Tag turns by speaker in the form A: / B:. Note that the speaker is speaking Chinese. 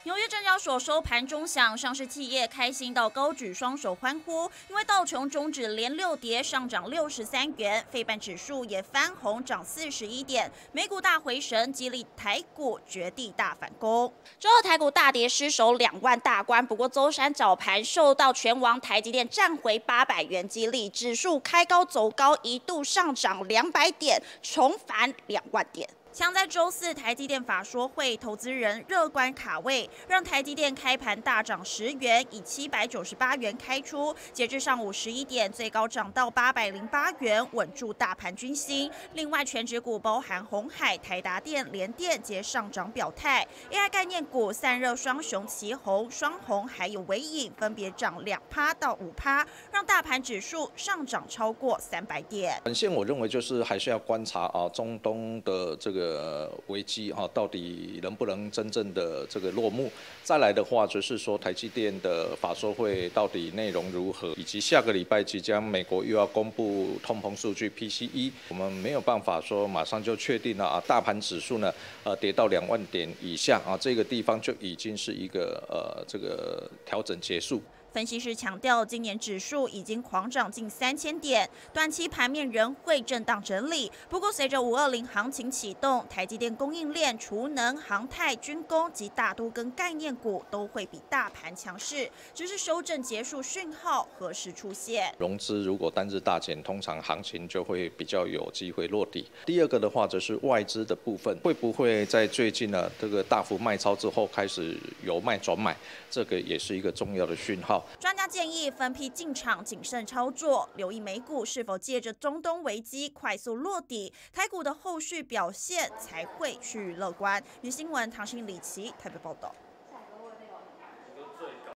A: 纽约证交所收盘钟响，上市企业开心到高举双手欢呼，因为道琼终止连6跌，上涨63元，费半指数也翻红，涨41点，美股大回神，激励台股绝地大反攻。周二台股大跌，失守2万大关，不过周三早盘受到全网台积电站回800元激励，指数开高走高，一度上涨200点，重返2万点。抢在周四台积电法说会，投资人乐观卡位，让台积电开盘大涨10元，以798元开出，截至上午11点，最高涨到808元，稳住大盘均心。另外，全指股包含鸿海、台达电、联电皆上涨表态。AI 概念股散热双雄奇鋐、双鸿还有微影分别涨2%到5%，让大盘指数上涨超过300点。
B: 短线我认为就是还是要观察中东的这个危机到底能不能真正的这个落幕？再来的话，就是说台积电的法说会到底内容如何，以及下个礼拜即将美国又要公布通膨数据 PCE， 我们没有办法说马上就确定了大盘指数呢跌到2万点以下这个地方就已经是一个这个调整结束。
A: 分析师强调，今年指数已经狂涨近3000点，短期盘面仍会震荡整理。不过，随着520行情启动，台积电供应链、储能、航太、军工及大都跟概念股都会比大盘强势，只是修正结束讯号何时出现？
B: 融资如果单日大减，通常行情就会比较有机会落底。第二个的话，则是外资的部分，会不会在最近呢这个大幅卖超之后开始由卖转买？这个也是一个重要的讯号。
A: 专家建议分批进场，谨慎操作，留意美股是否借着中东危机快速落底，台股的后续表现才会趋于乐观。新闻唐信李琦台北报道。